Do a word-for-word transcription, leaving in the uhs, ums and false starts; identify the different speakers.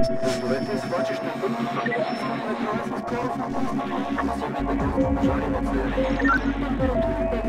Speaker 1: Плодовете свлачищен път, метрона с скорост на пожарите се. Температурите